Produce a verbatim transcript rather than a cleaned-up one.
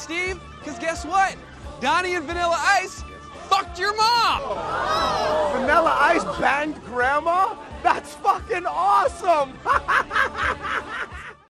Steve, because guess what? Donnie and Vanilla Ice fucked your mom! Vanilla Ice banged Grandma? That's fucking awesome!